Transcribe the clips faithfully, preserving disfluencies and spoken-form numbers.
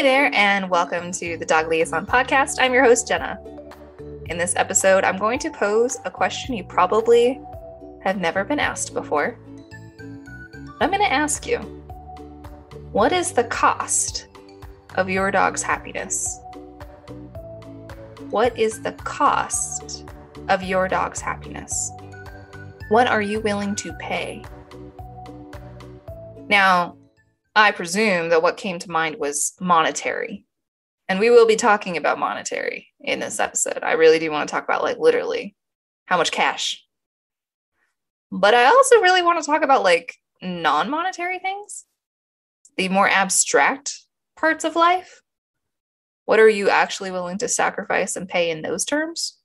there, and welcome to the Dog Liaison Podcast. I'm your host, Jenna. In this episode, I'm going to pose a question you probably have never been asked before. I'm going to ask you, what is the cost of your dog's happiness? What is the cost of your dog's happiness? What are you willing to pay? Now, I presume that what came to mind was monetary. And we will be talking about monetary in this episode. I really do want to talk about, like, literally how much cash. But I also really want to talk about, like, non-monetary things, the more abstract parts of life. What are you actually willing to sacrifice and pay in those terms?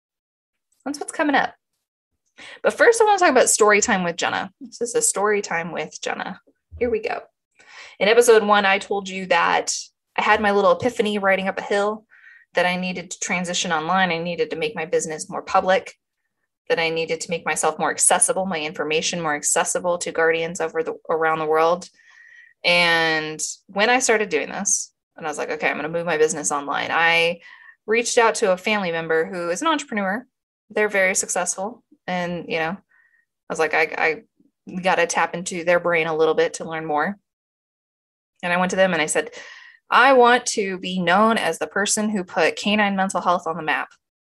That's what's coming up. But first, I want to talk about story time with Jenna. This is a story time with Jenna. Here we go. In episode one, I told you that I had my little epiphany riding up a hill, that I needed to transition online. I needed to make my business more public, that I needed to make myself more accessible, my information more accessible to guardians over the around the world. And when I started doing this, and I was like, okay, I'm going to move my business online, I reached out to a family member who is an entrepreneur. They're very successful. And, you know, I was like, I, I got to tap into their brain a little bit to learn more. And I went to them and I said, I want to be known as the person who put canine mental health on the map.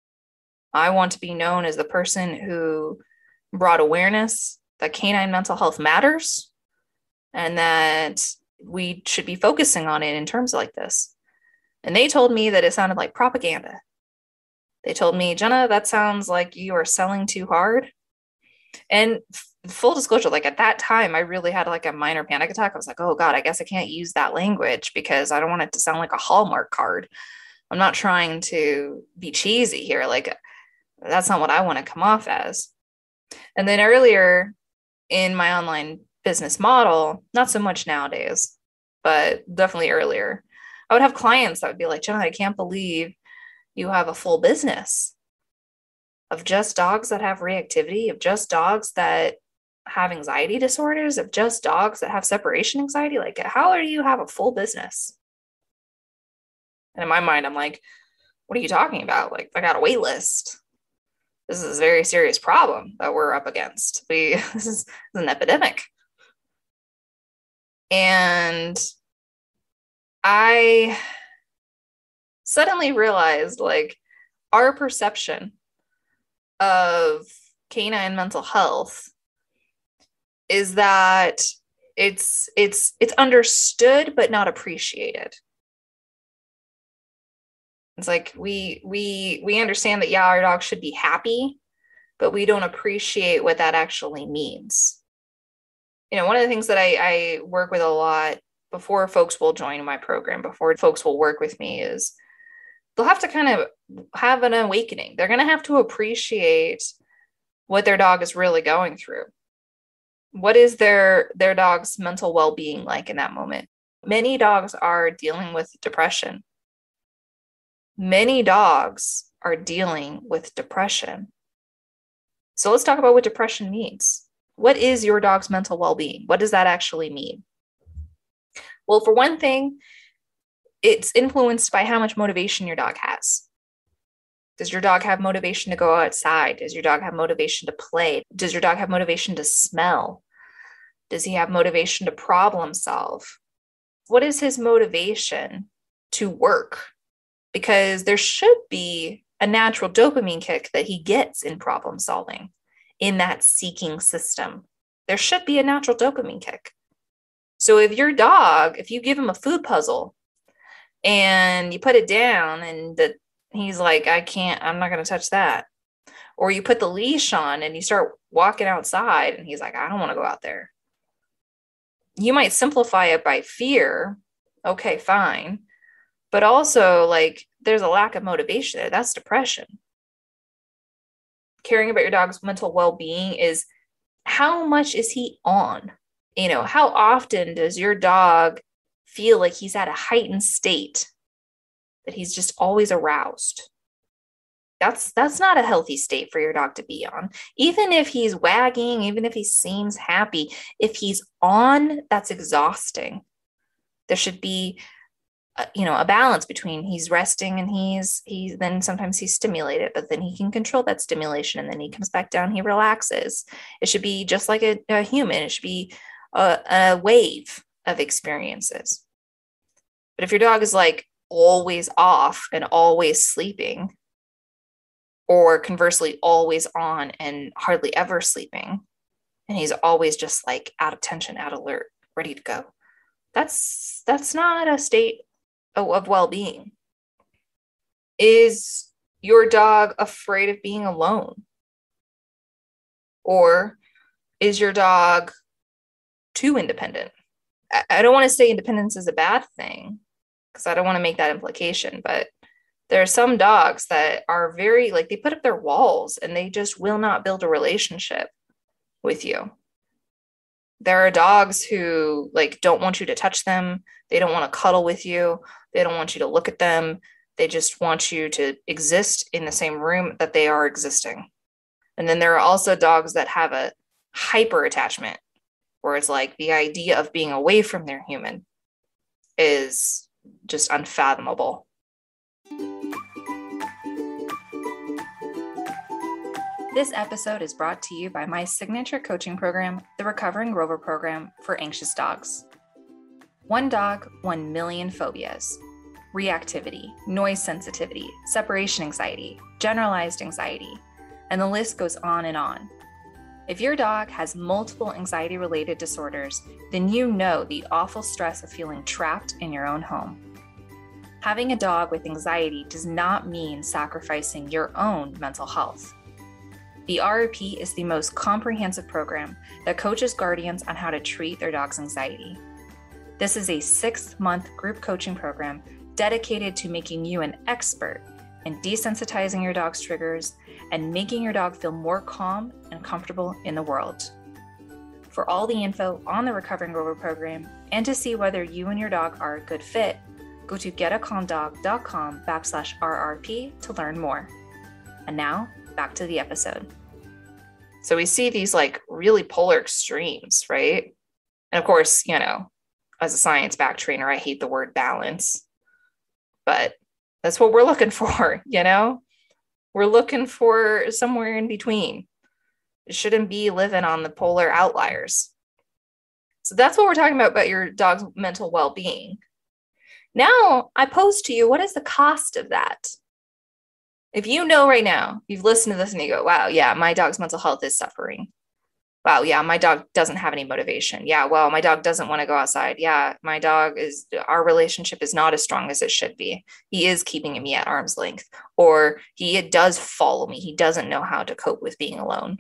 I want to be known as the person who brought awareness that canine mental health matters and that we should be focusing on it in terms like this. And they told me that it sounded like propaganda. They told me, Jenna, that sounds like you are selling too hard. And full disclosure, like at that time, I really had like a minor panic attack. I was like, oh God, I guess I can't use that language because I don't want it to sound like a Hallmark card. I'm not trying to be cheesy here. Like, that's not what I want to come off as. And then earlier in my online business model, not so much nowadays, but definitely earlier, I would have clients that would be like, Jenna, I can't believe you have a full business of just dogs that have reactivity, of just dogs that have anxiety disorders, of just dogs that have separation anxiety. Like, how do you have a full business? And in my mind, I'm like, what are you talking about? Like, I got a wait list. This is a very serious problem that we're up against. We, this is, this is an epidemic. And I suddenly realized, like, our perception of canine mental health is that it's it's it's understood but not appreciated. It's like we we we understand that, yeah, our dog should be happy, but we don't appreciate what that actually means. You know, one of the things that I, I work with a lot before folks will join my program, before folks will work with me, is they'll have to kind of have an awakening. They're going to have to appreciate what their dog is really going through. What is their, their dog's mental well-being like in that moment? Many dogs are dealing with depression. Many dogs are dealing with depression. So let's talk about what depression means. What is your dog's mental well-being? What does that actually mean? Well, for one thing, it's influenced by how much motivation your dog has. Does your dog have motivation to go outside? Does your dog have motivation to play? Does your dog have motivation to smell? Does he have motivation to problem solve? What is his motivation to work? Because there should be a natural dopamine kick that he gets in problem solving, in that seeking system. There should be a natural dopamine kick. So if your dog, if you give him a food puzzle and you put it down and the, he's like, I can't, I'm not going to touch that. Or you put the leash on and you start walking outside and he's like, I don't want to go out there. You might simplify it by fear. Okay, fine. But also, like, there's a lack of motivation there. That's depression. Caring about your dog's mental well-being is, how much is he on? You know, how often does your dog feel like he's at a heightened state, that he's just always aroused? That's that's not a healthy state for your dog to be on. Even if he's wagging, even if he seems happy, if he's on, that's exhausting. There should be a, you know, a balance between he's resting and he's, he then sometimes he's stimulated, but then he can control that stimulation and then he comes back down, he relaxes. It should be just like a, a human. It should be a, a wave of experiences. But if your dog is like always off and always sleeping, or conversely, always on and hardly ever sleeping, and he's always just like out of tension, out of alert, ready to go, that's that's not a state of, of well-being. Is your dog afraid of being alone? Or is your dog too independent? I, I don't want to say independence is a bad thing, because I don't want to make that implication, but there are some dogs that are very, like, they put up their walls and they just will not build a relationship with you. There are dogs who, like, don't want you to touch them. They don't want to cuddle with you. They don't want you to look at them. They just want you to exist in the same room that they are existing. And then there are also dogs that have a hyper attachment, where it's like the idea of being away from their human is just unfathomable. This episode is brought to you by my signature coaching program, the Recovering Rover Program for Anxious Dogs. One dog, one million phobias. Reactivity, noise sensitivity, separation anxiety, generalized anxiety, and the list goes on and on. If your dog has multiple anxiety-related disorders, then you know the awful stress of feeling trapped in your own home. Having a dog with anxiety does not mean sacrificing your own mental health. The R R P is the most comprehensive program that coaches guardians on how to treat their dog's anxiety. This is a six-month group coaching program dedicated to making you an expert in desensitizing your dog's triggers and making your dog feel more calm and comfortable in the world. For all the info on the Recovering Rover program and to see whether you and your dog are a good fit, go to getacalmdog.com backslash RRP to learn more. And now, back to the episode. So we see these like really polar extremes, right? And of course, you know, as a science back trainer, I hate the word balance, but that's what we're looking for, you know? We're looking for somewhere in between. It shouldn't be living on the polar outliers. So that's what we're talking about, about your dog's mental well-being. Now, I pose to you, what is the cost of that? If you know right now, you've listened to this and you go, wow, yeah, my dog's mental health is suffering. Wow, yeah, my dog doesn't have any motivation. Yeah, well, my dog doesn't want to go outside. Yeah, my dog is, our relationship is not as strong as it should be. He is keeping me at arm's length, or he does follow me. He doesn't know how to cope with being alone.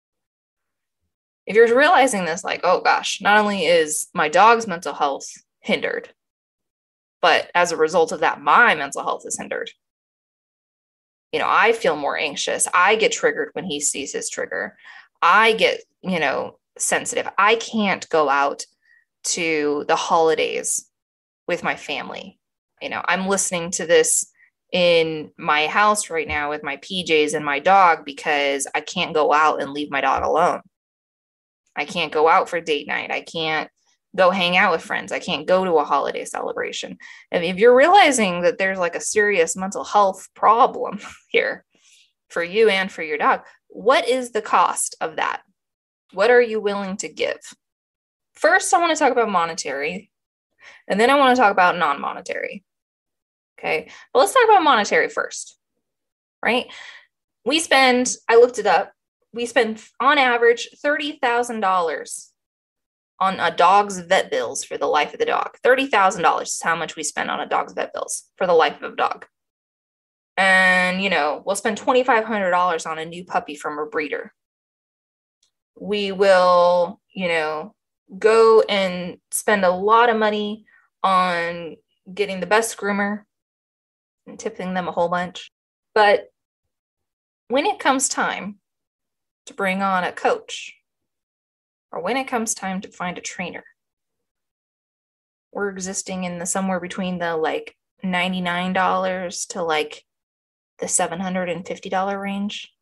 If you're realizing this, like, oh gosh, not only is my dog's mental health hindered, but as a result of that, my mental health is hindered. You know, I feel more anxious. I get triggered when he sees his trigger. I get, you know, sensitive. I can't go out to the holidays with my family. You know, I'm listening to this in my house right now with my P Js and my dog because I can't go out and leave my dog alone. I can't go out for date night. I can't go hang out with friends. I can't go to a holiday celebration. And if you're realizing that there's like a serious mental health problem here for you and for your dog, what is the cost of that? What are you willing to give? First, I want to talk about monetary, and then I want to talk about non-monetary. Okay, but let's talk about monetary first, right? We spend, I looked it up, we spend on average thirty thousand dollars on a dog's vet bills for the life of the dog. thirty thousand dollars is how much we spend on a dog's vet bills for the life of a dog. And, you know, we'll spend two thousand five hundred dollars on a new puppy from a breeder. We will, you know, go and spend a lot of money on getting the best groomer and tipping them a whole bunch. But when it comes time to bring on a coach, or when it comes time to find a trainer, we're existing in the somewhere between the like ninety-nine dollars to like the seven hundred fifty dollars range.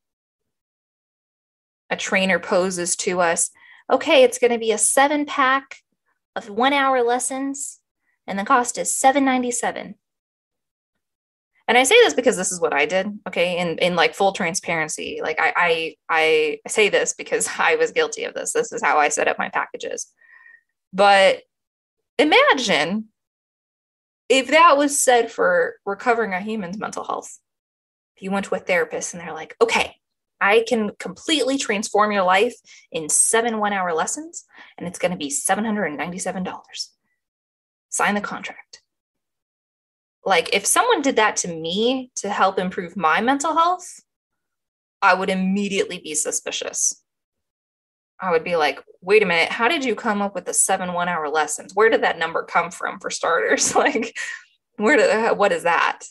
A trainer poses to us, okay, it's going to be a seven pack of one hour lessons, and the cost is seven ninety-seven. And I say this because this is what I did. Okay. In, in like full transparency, like I, I, I say this because I was guilty of this. This is how I set up my packages. But imagine if that was said for recovering a human's mental health. If you went to a therapist and they're like, okay, I can completely transform your life in seven one hour lessons, and it's going to be seven hundred ninety-seven dollars. Sign the contract. Like, if someone did that to me to help improve my mental health, I would immediately be suspicious. I would be like, wait a minute, how did you come up with the seven one hour lessons? Where did that number come from, for starters? Like, where did, what is that?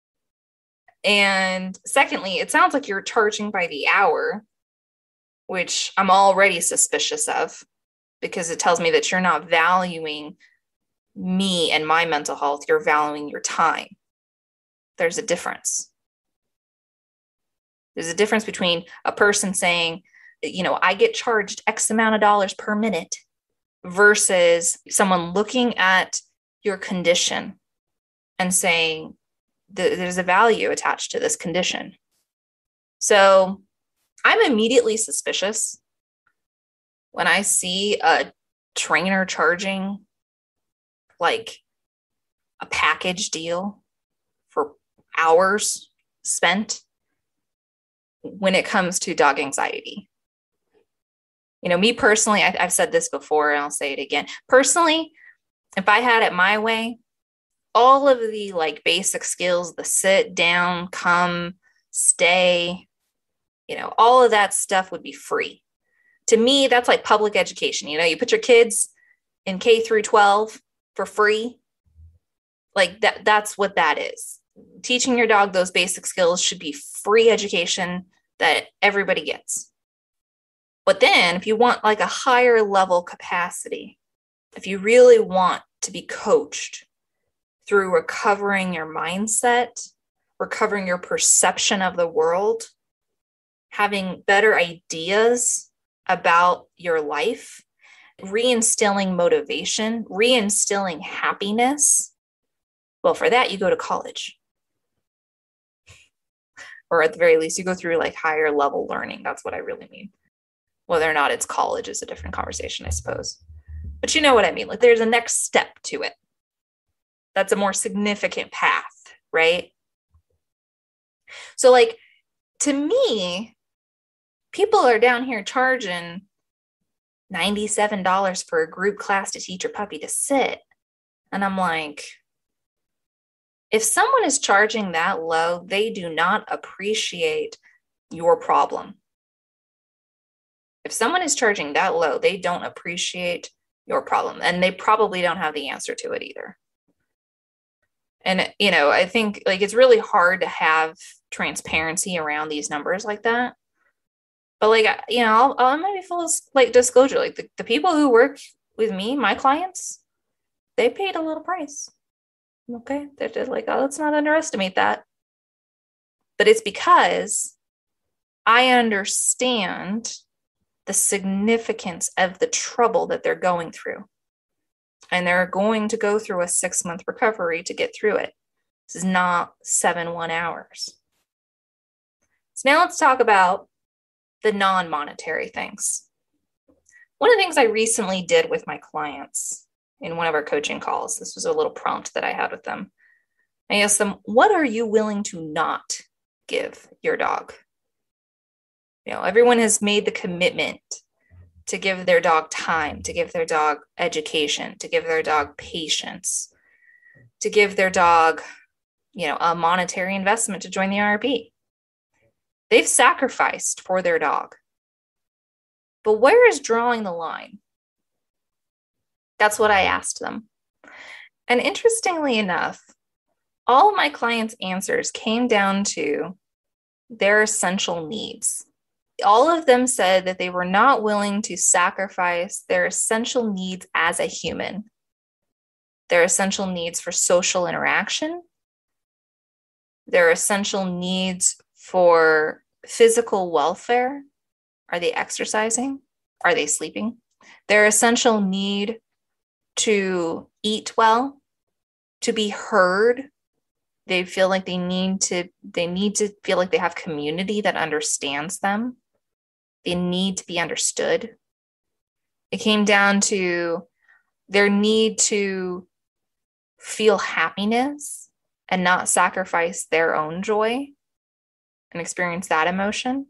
And secondly, it sounds like you're charging by the hour, which I'm already suspicious of, because it tells me that you're not valuing me and my mental health. You're valuing your time. There's a difference. There's a difference between a person saying, you know, I get charged X amount of dollars per minute versus someone looking at your condition and saying th- there's a value attached to this condition. So I'm immediately suspicious when I see a trainer charging like a package deal for hours spent when it comes to dog anxiety. You know, me personally, I, I've said this before and I'll say it again. Personally, if I had it my way, all of the like basic skills, the sit, down, come, stay, you know, all of that stuff would be free. To me, that's like public education. You know, you put your kids in K through twelve for free. Like that, that's what that is. Teaching your dog those basic skills should be free education that everybody gets. But then if you want like a higher level capacity, if you really want to be coached through recovering your mindset, recovering your perception of the world, having better ideas about your life, reinstilling motivation, reinstilling happiness, well, for that, you go to college. Or at the very least, you go through like higher level learning. That's what I really mean. Whether or not it's college is a different conversation, I suppose. But you know what I mean? Like there's a next step to it. That's a more significant path, right? So like, to me, people are down here charging ninety-seven dollars for a group class to teach your puppy to sit. And I'm like, if someone is charging that low, they do not appreciate your problem. If someone is charging that low, they don't appreciate your problem, and they probably don't have the answer to it either. And, you know, I think like it's really hard to have transparency around these numbers like that. But like, you know, I'll, I'm going to be full of like disclosure. Like the, the people who work with me, my clients, they paid a little price. Okay. They're just like, oh, let's not underestimate that. But it's because I understand the significance of the trouble that they're going through. And they're going to go through a six month recovery to get through it. This is not seven one hours. So now let's talk about the non-monetary things. One of the things I recently did with my clients in one of our coaching calls, this was a little prompt that I had with them. I asked them, what are you willing to not give your dog? You know, everyone has made the commitment to give their dog time, to give their dog education, to give their dog patience, to give their dog, you know, a monetary investment to join the I R B. They've sacrificed for their dog. But where is drawing the line? That's what I asked them. And interestingly enough, all of my clients' answers came down to their essential needs. All of them said that they were not willing to sacrifice their essential needs as a human, their essential needs for social interaction, their essential needs for physical welfare. Are they exercising? Are they sleeping? Their essential need to eat well, to be heard. They feel like they need to, they need to feel like they have community that understands them. They need to be understood. It came down to their need to feel happiness and not sacrifice their own joy and experience that emotion.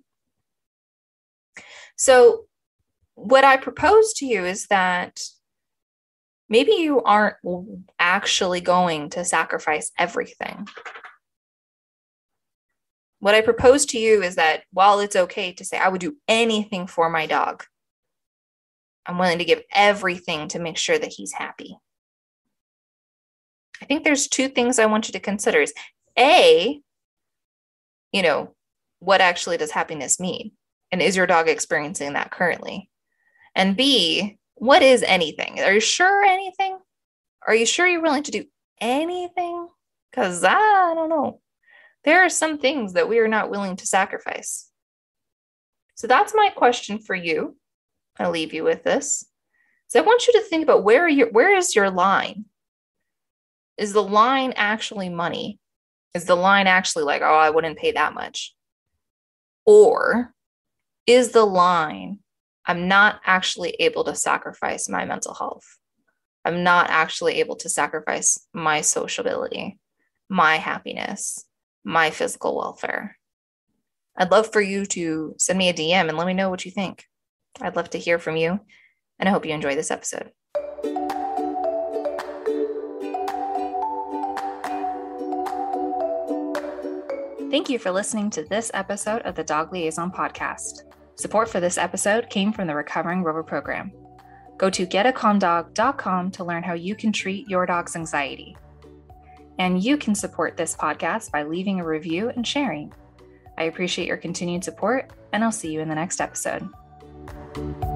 So what I propose to you is that maybe you aren't actually going to sacrifice everything. What I propose to you is that while it's okay to say, I would do anything for my dog, I'm willing to give everything to make sure that he's happy. I think there's two things I want you to consider is A, you know, what actually does happiness mean? And is your dog experiencing that currently? And B, what is anything? Are you sure anything? Are you sure you're willing to do anything? Because I don't know. There are some things that we are not willing to sacrifice. So that's my question for you. I'll leave you with this. So I want you to think about where your where is your line? Is the line actually money? Is the line actually like, oh, I wouldn't pay that much? Or is the line, I'm not actually able to sacrifice my mental health. I'm not actually able to sacrifice my sociability, my happiness, my physical welfare. I'd love for you to send me a D M and let me know what you think. I'd love to hear from you, and I hope you enjoy this episode. Thank you for listening to this episode of the Dog Liaison Podcast. Support for this episode came from the Recovering Rover program. Go to get a calm dog dot com to learn how you can treat your dog's anxiety. And you can support this podcast by leaving a review and sharing. I appreciate your continued support, and I'll see you in the next episode.